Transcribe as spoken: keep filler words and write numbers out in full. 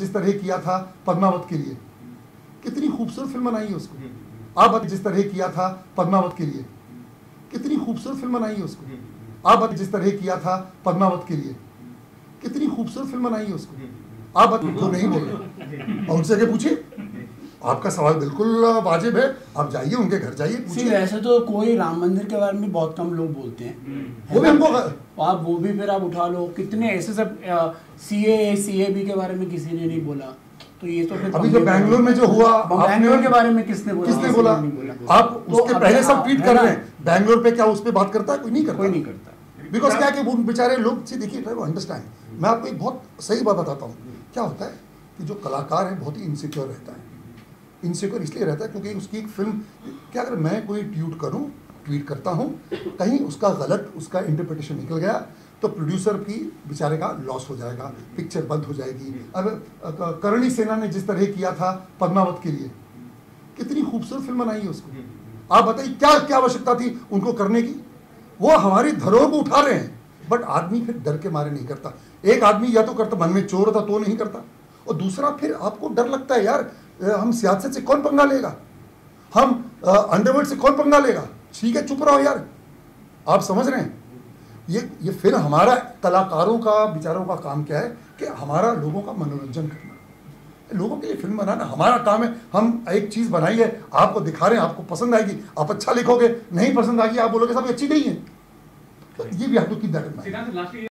जिस तरह किया था पद्मावत के लिए, कितनी खूबसूरत फिल्म बनाई है उसको। आप जिस तरह किया था पद्मावत के लिए, कितनी खूबसूरत फिल्म बनाई है उसको। आप जिस तरह किया था पद्मावत के लिए, कितनी खूबसूरत फिल्म बनाई है उसको। आप तो नहीं बोल रहे और उनसे पूछिए, आपका सवाल बिल्कुल वाजिब है, आप जाइए उनके घर जाइए पूछिए। वैसे तो कोई राम मंदिर के बारे में बहुत कम लोग बोलते हैं, वो भी हमको आप वो भी फिर आप उठा लो, कितने ऐसे सब सीए सीएबी के बारे में किसी ने नहीं बोला, तो ये तो फिर अभी जो बैंगलोर में जो हुआ, बैंगलोर के बारे में किसने बोला, किसने बोला? आप उसके पहले सब ट्वीट कर रहे हैं, बैंगलोर पे क्या उस पर बात करता है? कोई नहीं करता, कोई नहीं करता। बिकॉज क्या है कि वो बेचारे लोग से देखिए अंडरस्टैंड, मैं आपको एक बहुत सही बात बताता हूँ। क्या होता है कि जो कलाकार है बहुत ही इनसिक्योर रहता है। इनसिक्योर इसलिए रहता है क्योंकि उसकी एक फिल्म, क्या अगर मैं कोई ट्वीट करूं ट्वीट करता हूं, कहीं उसका गलत उसका इंटरप्रिटेशन निकल गया तो प्रोड्यूसर की बेचारे का लॉस हो जाएगा, पिक्चर बंद हो जाएगी। अब करणी सेना ने जिस तरह किया था पद्मावत के लिए, कितनी खूबसूरत फिल्म बनाई है उसको। आप बताइए क्या क्या आवश्यकता थी उनको करने की? वो हमारी धरोहर को उठा रहे हैं, बट आदमी फिर डर के मारे नहीं करता। एक आदमी या तो करता, मन में चोर होता तो नहीं करता, और दूसरा फिर आपको डर लगता है यार हम सियासत से कौन पंगा लेगा, हम अंडरवर्ल्ड से कौन पंगा लेगा। ठीक है चुप रहो यार, आप समझ रहे हैं। ये ये फिर हमारा कलाकारों का बेचारों का काम क्या है कि हमारा लोगों का मनोरंजन करना, लोगों के लिए फिल्म बनाना हमारा काम है। हम एक चीज़ बनाई है, आपको दिखा रहे हैं, आपको पसंद आएगी, आप अच्छा लिखोगे, नहीं पसंद आएगी आप बोलोगे साहब अच्छी नहीं है। तो ये भी आप लोग की